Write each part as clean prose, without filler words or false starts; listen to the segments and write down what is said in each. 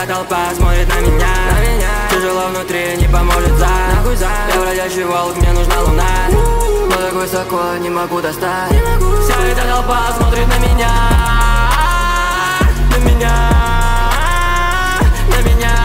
эта толпа смотрит на меня. Тяжело внутри, не поможет за. Я бродячий волк, мне нужна луна, но так высоко не могу достать. Вся эта толпа смотрит на меня. На меня. На меня.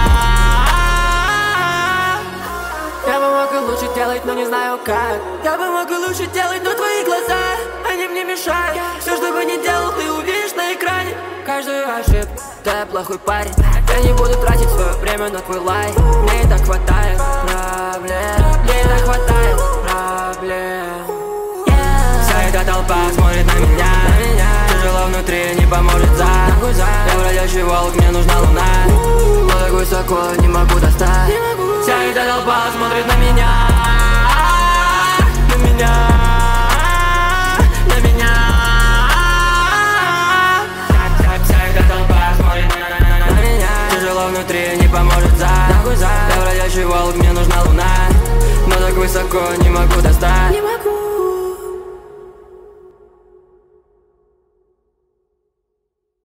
Я бы мог и лучше делать, но не знаю как. Я бы мог и лучше делать, но твои глаза, они мне мешают. Все, что бы ни делал, ты увидишь на экране каждую ошибку. Да, я плохой парень. Я не буду тратить свое время на твой лайк. Мне и так хватает проблем. Мне и так хватает проблем. Вся эта толпа смотрит на меня. Тяжело внутри, не поможет за. Я бродячий волк, мне нужна луна, но так высоко не могу достать. Вся эта толпа смотрит на меня. На меня. На меня. Вся эта толпа смотрит на меня. Тяжело внутри, не поможет за. Я бродячий волк, мне нужна луна, но так высоко не могу достать.